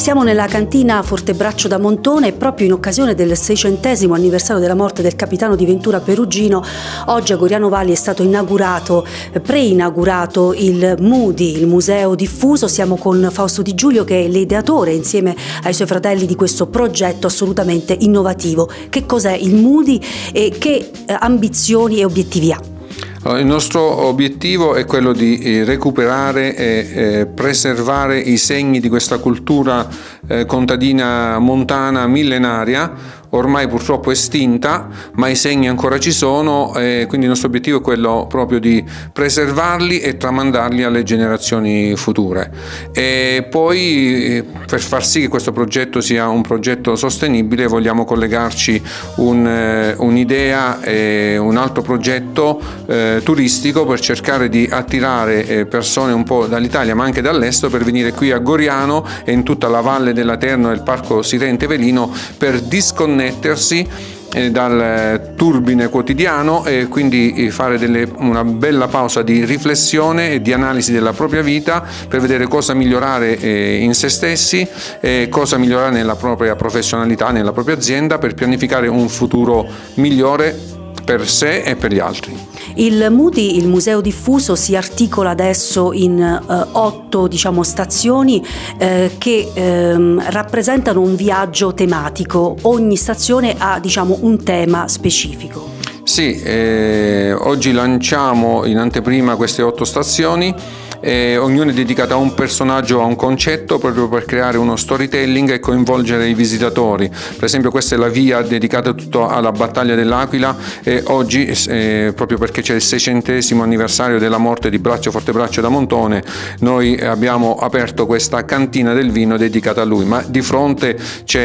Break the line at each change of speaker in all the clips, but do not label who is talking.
Siamo nella cantina Fortebraccio da Montone e proprio in occasione del 600° anniversario della morte del capitano di Ventura Perugino, oggi a Goriano Valli è stato preinaugurato il MUDI, il Museo Diffuso. Siamo con Fausto Di Giulio, che è l'ideatore insieme ai suoi fratelli di questo progetto assolutamente innovativo. Che cos'è il MUDI e che ambizioni e obiettivi ha?
Il nostro obiettivo è quello di recuperare e preservare i segni di questa cultura contadina montana millenaria, ormai purtroppo estinta, ma i segni ancora ci sono, quindi il nostro obiettivo è quello proprio di preservarli e tramandarli alle generazioni future. E poi, per far sì che questo progetto sia un progetto sostenibile, vogliamo collegarci un'idea e un altro progetto turistico per cercare di attirare persone un po' dall'Italia ma anche dall'estero per venire qui a Goriano e in tutta la Valle della Terno e il Parco Sirente Velino per disconnettersi dal turbine quotidiano e quindi fare una bella pausa di riflessione e di analisi della propria vita per vedere cosa migliorare in se stessi e cosa migliorare nella propria professionalità, nella propria azienda, per pianificare un futuro migliore per sé e per gli altri.
Il MUDI, il Museo Diffuso, si articola adesso in 8 stazioni che rappresentano un viaggio tematico. Ogni stazione ha un tema specifico.
Sì, oggi lanciamo in anteprima queste 8 stazioni. Ognuna è dedicata a un personaggio, a un concetto, proprio per creare uno storytelling e coinvolgere i visitatori. Per esempio, questa è la via dedicata tutto alla battaglia dell'Aquila, e oggi proprio perché c'è il 600° anniversario della morte di Fortebraccio da Montone, noi abbiamo aperto questa cantina del vino dedicata a lui, ma di fronte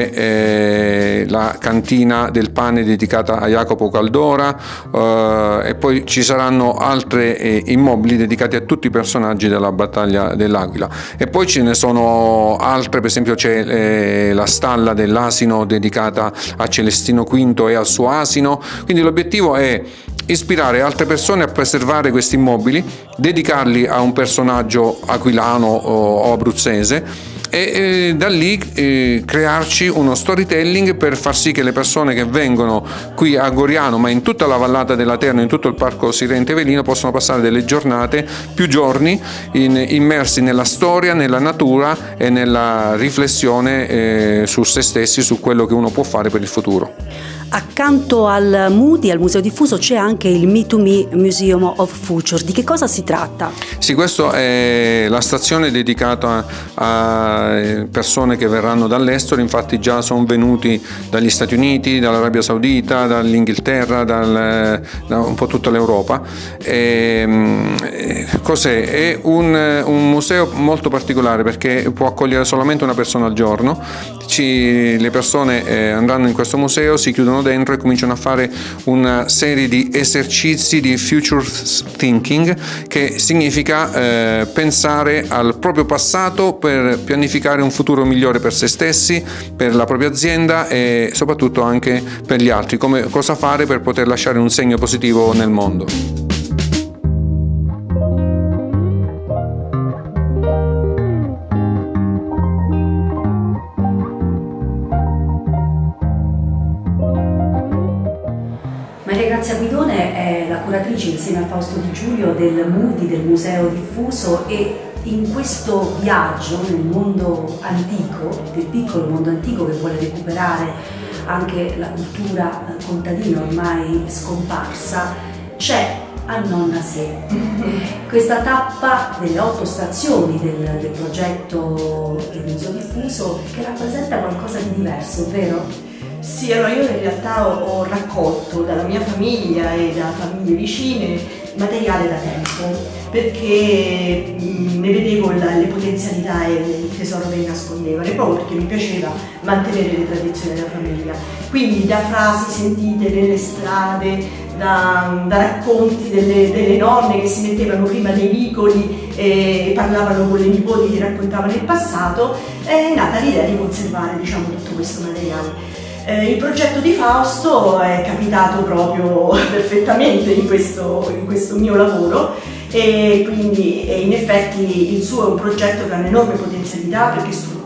c'è la cantina del pane dedicata a Jacopo Caldora, e poi ci saranno altri immobili dedicati a tutti i personaggi della battaglia dell'Aquila. E poi ce ne sono altre, per esempio c'è la stalla dell'asino dedicata a Celestino V e al suo asino. Quindi l'obiettivo è ispirare altre persone a preservare questi immobili, dedicarli a un personaggio aquilano o abruzzese, e da lì crearci uno storytelling per far sì che le persone che vengono qui a Goriano, ma in tutta la vallata della Terno, in tutto il Parco Sirente Velino, possano passare delle giornate, più giorni, immersi nella storia, nella natura e nella riflessione su se stessi, su quello che uno può fare per il futuro.
Accanto al MUDI, al Museo Diffuso, c'è anche il Me2Me Museum of Future. Di che cosa si tratta? Sì,
questa è la stazione dedicata a persone che verranno dall'estero. Infatti già sono venuti dagli Stati Uniti, dall'Arabia Saudita, dall'Inghilterra, da un po' tutta l'Europa. Cos'è? È un museo molto particolare perché può accogliere solamente una persona al giorno. Le persone andranno in questo museo, si chiudono dentro e cominciano a fare una serie di esercizi di future thinking, che significa pensare al proprio passato per pianificare un futuro migliore per se stessi, per la propria azienda e soprattutto anche per gli altri, cosa fare per poter lasciare un segno positivo nel mondo.
Maria Grazia Guidone è la curatrice, insieme a Fausto Di Giulio, del MUDI, del Museo Diffuso, e in questo viaggio nel mondo antico, del piccolo mondo antico che vuole recuperare anche la cultura contadina ormai scomparsa, c'è Annonna Se. Questa tappa delle 8 stazioni del progetto del Museo Diffuso, che rappresenta qualcosa di diverso, vero?
Sì, allora io in realtà ho raccolto dalla mia famiglia e da famiglie vicine materiale da tempo, perché ne vedevo le potenzialità e il tesoro che nascondevano, e proprio perché mi piaceva mantenere le tradizioni della famiglia. Quindi da frasi sentite nelle strade, da racconti delle nonne che si mettevano prima nei vicoli e parlavano con le nipoti che raccontavano il passato, è nata l'idea di conservare tutto questo materiale. Il progetto di Fausto è capitato proprio perfettamente in questo mio lavoro, e quindi in effetti il suo è un progetto che ha un'enorme potenzialità, perché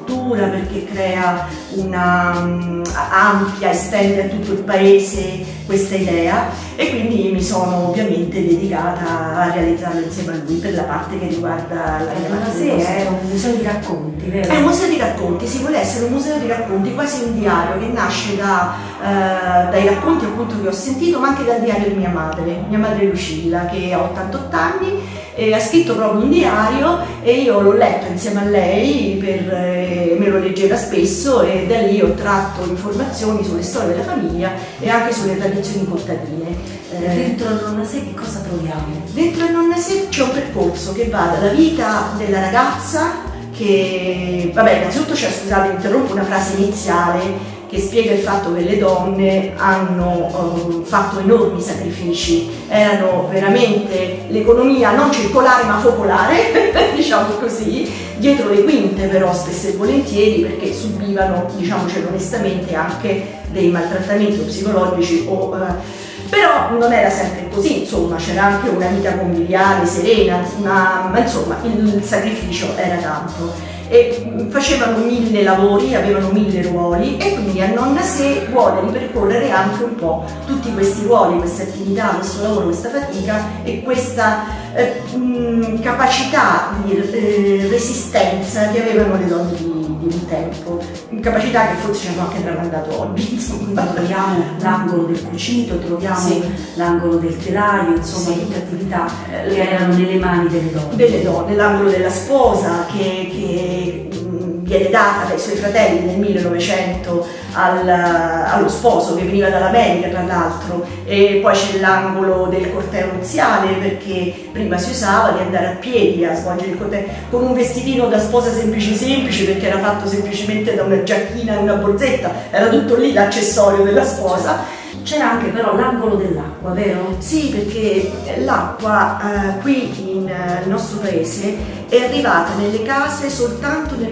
cultura, perché crea una ampia, estende a tutto il paese questa idea, e quindi mi sono ovviamente dedicata a realizzarlo insieme a lui per la parte che riguarda la mia
Sì, è un museo di racconti, vero?
È un museo di racconti, si vuole essere un museo di racconti, quasi un diario che nasce dai racconti appunto che ho sentito, ma anche dal diario di mia madre Lucilla, che ha 88 anni, ha scritto proprio un diario, e io l'ho letto insieme a lei, me lo leggeva spesso, e da lì ho tratto informazioni sulle storie della famiglia e anche sulle tradizioni contadine.
Dentro il Nonna Se che cosa troviamo?
Dentro il Nonna Se c'è un percorso che va dalla vita della ragazza, che, vabbè, innanzitutto c'è, scusate, interrompo una frase iniziale che spiega il fatto che le donne hanno fatto enormi sacrifici, erano veramente l'economia non circolare ma focolare, diciamo così, dietro le quinte però spesso e volentieri, perché subivano, diciamocelo onestamente, anche dei maltrattamenti psicologici però non era sempre così, insomma, c'era anche una vita conviviale, serena, ma insomma il sacrificio era tanto. E facevano 1000 lavori, avevano 1000 ruoli, e quindi a Nonna Se vuole ripercorrere anche un po' tutti questi ruoli, queste attività, questo lavoro, questa fatica e questa capacità di resistenza che avevano le donne di un tempo, capacità che forse ci hanno anche tramandato oggi.
Insomma, troviamo l'angolo del cucito, troviamo l'angolo del telaio, insomma tutte attività che erano nelle mani delle donne.
L'angolo della sposa che viene data dai suoi fratelli nel 1900 allo sposo che veniva dall'America, tra l'altro, e poi c'è l'angolo del corteo nuziale, perché prima si usava di andare a piedi a svolgere il corteo con un vestitino da sposa semplice, perché era fatto semplicemente da una giacchina e una borsetta, era tutto lì l'accessorio della sposa.
C'era anche però l'angolo dell'acqua, vero?
Sì, perché l'acqua qui nel nostro paese è arrivata nelle case soltanto nel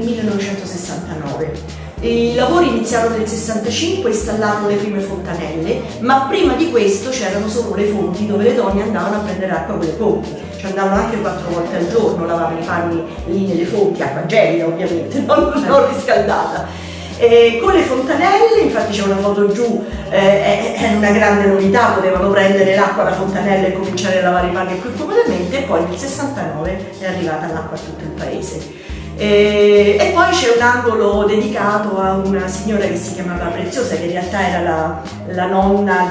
1969. I lavori iniziarono nel 65 e installarono le prime fontanelle, ma prima di questo c'erano solo le fonti dove le donne andavano a prendere acqua con le pompe. Ci andavano anche 4 volte al giorno, lavavano i panni lì nelle fonti, acqua gelida ovviamente, non riscaldata. Con le fontanelle, infatti c'è una foto giù, è una grande novità, potevano prendere l'acqua da fontanella e cominciare a lavare i panni più comodamente, e poi nel 69 è arrivata l'acqua a tutto il paese. E poi c'è un angolo dedicato a una signora che si chiamava Preziosa, che in realtà era la nonna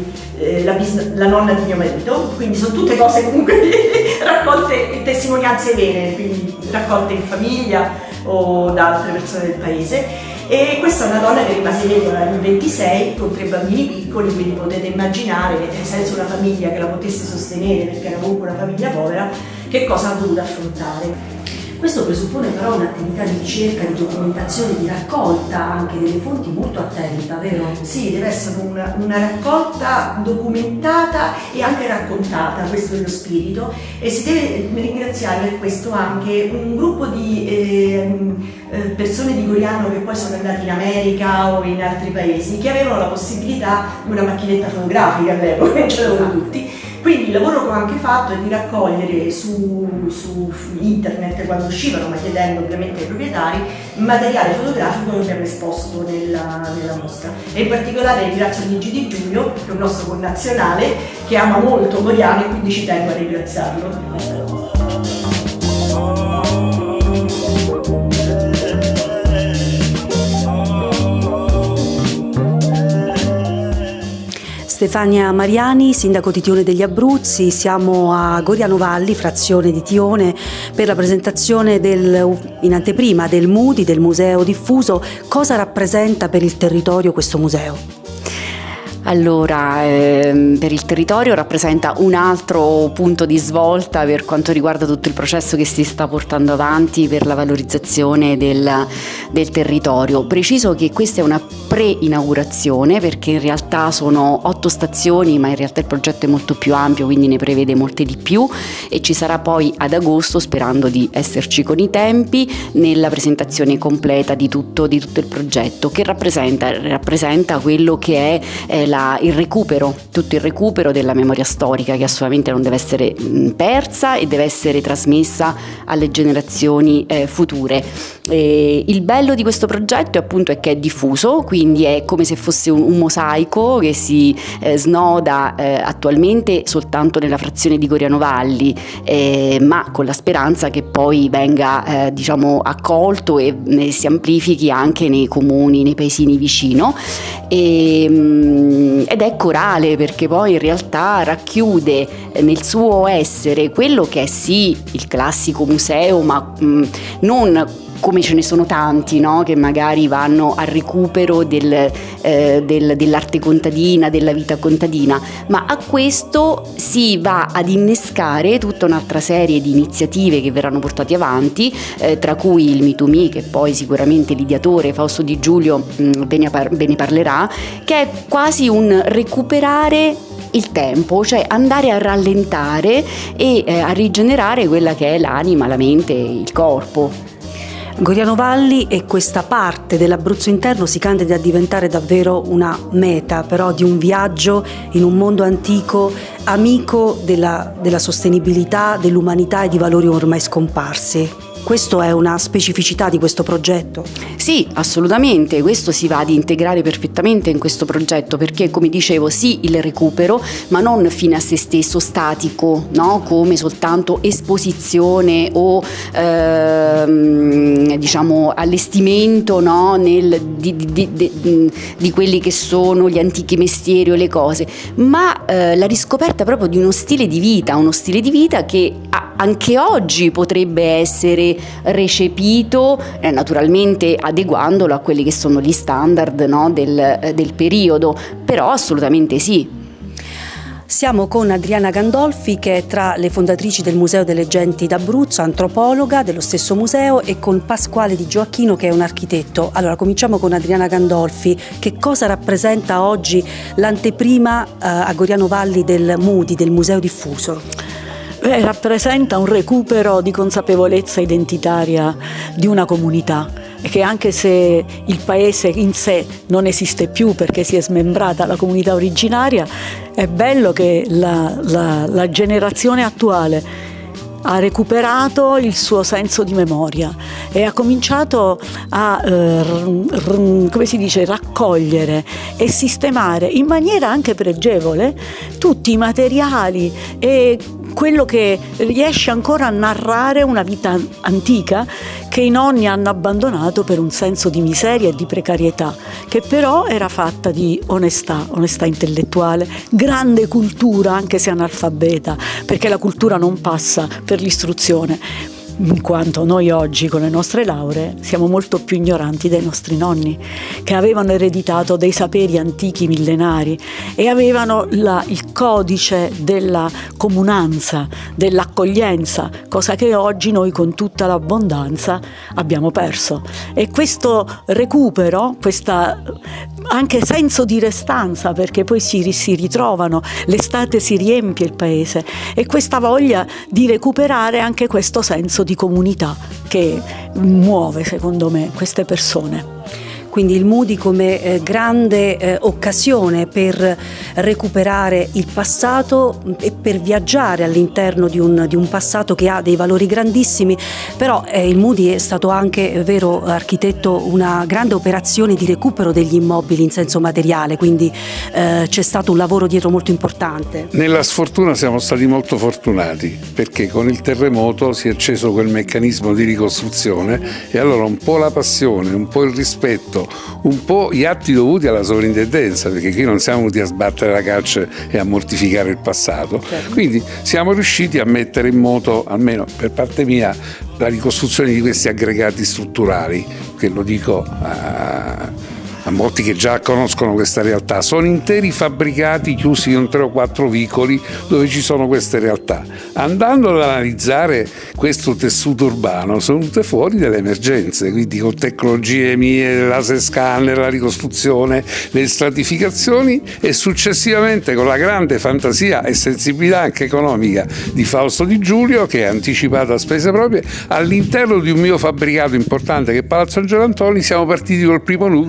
di mio marito, quindi sono tutte cose comunque raccolte, testimonianze vere, quindi raccolte in famiglia o da altre persone del paese. E questa è una donna che rimase vedova nel 26 con 3 bambini piccoli, quindi potete immaginare che senza una famiglia che la potesse sostenere, perché era comunque una famiglia povera, che cosa ha dovuto affrontare.
Questo presuppone però un'attività di ricerca, di documentazione, di raccolta anche delle fonti molto attenta, vero?
Sì, deve essere una raccolta documentata e anche raccontata, questo è lo spirito, e si deve ringraziare per questo anche un gruppo di persone di Goriano che poi sono andate in America o in altri paesi, che avevano la possibilità di una macchinetta fotografica all'epoca, ce l'avevano tutti. Quindi il lavoro che ho anche fatto è di raccogliere su internet, quando uscivano, ma chiedendo ovviamente ai proprietari, materiale fotografico che abbiamo esposto nella mostra. E in particolare ringrazio Luigi Di Giulio, che è un nostro connazionale, che ama molto Goriano, e quindi ci tengo a ringraziarlo per questa cosa.
Stefania Mariani, sindaco di Tione degli Abruzzi, siamo a Goriano Valli, frazione di Tione, per la presentazione in anteprima del MUDI, del Museo Diffuso. Cosa rappresenta per il territorio questo museo?
Allora, per il territorio rappresenta un altro punto di svolta per quanto riguarda tutto il processo che si sta portando avanti per la valorizzazione del territorio. Preciso che questa è una pre-inaugurazione, perché in realtà sono 8 stazioni, ma in realtà il progetto è molto più ampio, quindi ne prevede molte di più, e ci sarà poi ad agosto, sperando di esserci con i tempi, nella presentazione completa di tutto il progetto, che rappresenta quello che è la il recupero, tutto il recupero della memoria storica, che assolutamente non deve essere persa e deve essere trasmessa alle generazioni future. Il bello di questo progetto appunto è che è diffuso, quindi è come se fosse un mosaico che si snoda attualmente soltanto nella frazione di Goriano Valli, ma con la speranza che poi venga diciamo accolto e si amplifichi anche nei comuni, nei paesini vicino, ed è corale perché poi in realtà racchiude nel suo essere quello che è sì il classico museo, ma non come ce ne sono tanti, no? Che magari vanno al recupero dell'arte contadina, della vita contadina, ma a questo si va ad innescare tutta un'altra serie di iniziative che verranno portate avanti, tra cui il Me to Me, che poi sicuramente l'ideatore Fausto Di Giulio ve ne parlerà, che è quasi un recuperare il tempo, cioè andare a rallentare e a rigenerare quella che è l'anima, la mente, il corpo.
Goriano Valli e questa parte dell'Abruzzo interno si candida a diventare davvero una meta, però di un viaggio in un mondo antico, amico della sostenibilità, dell'umanità e di valori ormai scomparsi. Questo è una specificità di questo progetto?
Sì, assolutamente, questo si va ad integrare perfettamente in questo progetto perché, come dicevo, sì il recupero, ma non fine a se stesso, statico, no? Come soltanto esposizione o diciamo allestimento, no? Di quelli che sono gli antichi mestieri o le cose, ma la riscoperta proprio di uno stile di vita che anche oggi potrebbe essere recepito, naturalmente adeguandolo a quelli che sono gli standard, no, del periodo, però assolutamente sì.
Siamo con Adriana Gandolfi, che è tra le fondatrici del Museo delle Genti d'Abruzzo, antropologa dello stesso museo, e con Pasquale Di Gioacchino, che è un architetto. Allora, cominciamo con Adriana Gandolfi. Che cosa rappresenta oggi l'anteprima a Goriano Valli del MUDI, del Museo Diffuso?
Rappresenta un recupero di consapevolezza identitaria di una comunità, e che anche se il paese in sé non esiste più perché si è smembrata la comunità originaria, è bello che la generazione attuale ha recuperato il suo senso di memoria e ha cominciato a come si dice, raccogliere e sistemare in maniera anche pregevole tutti i materiali e quello che riesce ancora a narrare una vita antica che i nonni hanno abbandonato per un senso di miseria e di precarietà, che però era fatta di onestà intellettuale, grande cultura anche se analfabeta, perché la cultura non passa per l'istruzione, in quanto noi oggi con le nostre lauree siamo molto più ignoranti dei nostri nonni, che avevano ereditato dei saperi antichi millenari e avevano il codice della comunanza, dell'accoglienza, cosa che oggi noi con tutta l'abbondanza abbiamo perso. E questo recupero, questa anche senso di restanza, perché poi si ritrovano, l'estate si riempie il paese, e questa voglia di recuperare anche questo senso di comunità che muove, secondo me, queste persone.
Quindi il MUDI come grande occasione per recuperare il passato e per viaggiare all'interno di un passato che ha dei valori grandissimi, però il MUDI è stato anche, vero architetto, una grande operazione di recupero degli immobili in senso materiale, quindi c'è stato un lavoro dietro molto importante.
Nella sfortuna siamo stati molto fortunati, perché con il terremoto si è acceso quel meccanismo di ricostruzione e allora un po' la passione, un po' il rispetto, un po' gli atti dovuti alla sovrintendenza, perché qui non siamo venuti a sbattere la calce e a mortificare il passato, quindi siamo riusciti a mettere in moto, almeno per parte mia, la ricostruzione di questi aggregati strutturali, che lo dico a molti che già conoscono questa realtà. Sono interi fabbricati chiusi in 3 o 4 vicoli dove ci sono queste realtà. Andando ad analizzare questo tessuto urbano sono venute fuori delle emergenze, quindi con tecnologie mie, laser scanner, la ricostruzione, le stratificazioni, e successivamente con la grande fantasia e sensibilità anche economica di Fausto Di Giulio, che ha anticipato a spese proprie, all'interno di un mio fabbricato importante che è Palazzo Angelo Antoni siamo partiti col primo nucleo,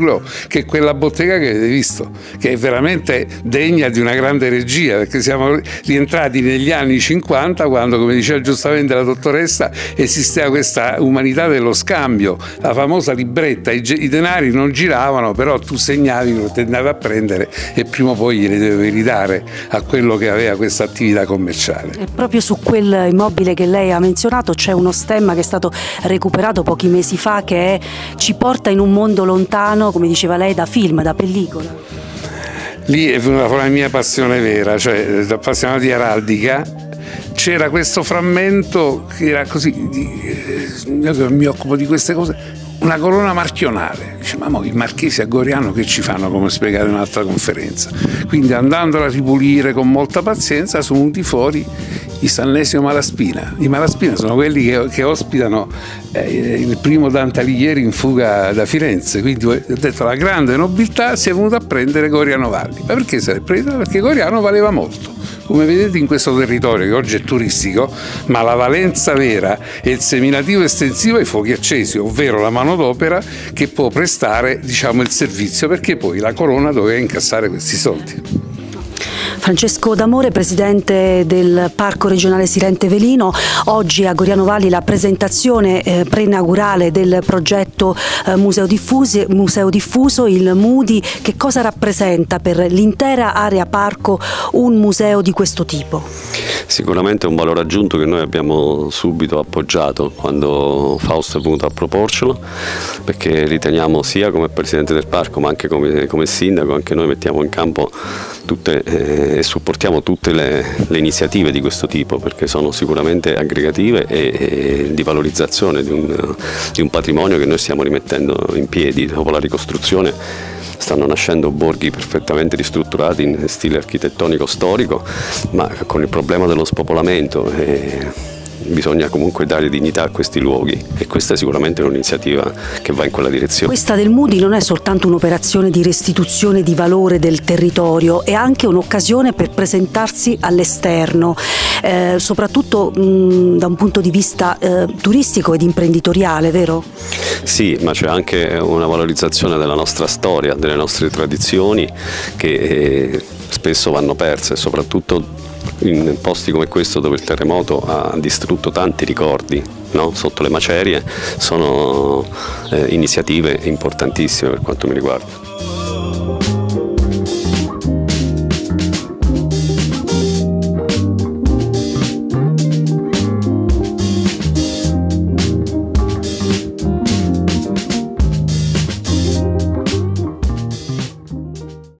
che quella bottega che avete visto, che è veramente degna di una grande regia, perché siamo rientrati negli anni 50 quando, come diceva giustamente la dottoressa, esisteva questa umanità dello scambio, la famosa libretta, i denari non giravano, però tu segnavi, lo andavi a prendere e prima o poi glieli dovevi ridare a quello che aveva questa attività commerciale.
E proprio su quel immobile che lei ha menzionato c'è uno stemma che è stato recuperato pochi mesi fa, che ci porta in un mondo lontano, come diceva lei, da film, da pellicola.
Lì è venuta fuori la mia passione vera, cioè appassionato di araldica. C'era questo frammento che era così, io che mi occupo di queste cose, una corona marchionale. Dice, ma i marchesi a Goriano che ci fanno, come spiegare in un'altra conferenza? Quindi andandola a ripulire con molta pazienza sono venuti fuori i Sannesio Malaspina. I Malaspina sono quelli che ospitano il primo Dante Alighieri in fuga da Firenze, quindi ho detto la grande nobiltà si è venuta a prendere Goriano Valli. Ma perché se l'è presa? Perché Goriano valeva molto. Come vedete in questo territorio che oggi è turistico, ma la valenza vera è il seminativo estensivo ai fuochi accesi, ovvero la manodopera che può prestare, diciamo, il servizio, perché poi la corona doveva incassare questi soldi.
Francesco D'Amore, presidente del Parco Regionale Sirente Velino, oggi a Goriano Valli la presentazione preinaugurale del progetto Museo Diffuso, il MUDI. Che cosa rappresenta per l'intera area parco un museo di questo tipo?
Sicuramente è un valore aggiunto che noi abbiamo subito appoggiato quando Fausto è venuto a proporcelo, perché riteniamo, sia come presidente del parco ma anche come sindaco, anche noi mettiamo in campo e supportiamo tutte le iniziative di questo tipo, perché sono sicuramente aggregative e di valorizzazione di un patrimonio che noi stiamo rimettendo in piedi. Dopo la ricostruzione stanno nascendo borghi perfettamente ristrutturati in stile architettonico storico, ma con il problema dello spopolamento bisogna comunque dare dignità a questi luoghi, e questa è sicuramente un'iniziativa che va in quella direzione.
Questa del MUDI non è soltanto un'operazione di restituzione di valore del territorio, è anche un'occasione per presentarsi all'esterno, soprattutto da un punto di vista turistico ed imprenditoriale, vero?
Sì, ma c'è anche una valorizzazione della nostra storia, delle nostre tradizioni che spesso vanno perse, soprattutto in posti come questo dove il terremoto ha distrutto tanti ricordi, no? Sotto le macerie. Sono iniziative importantissime per quanto mi riguarda.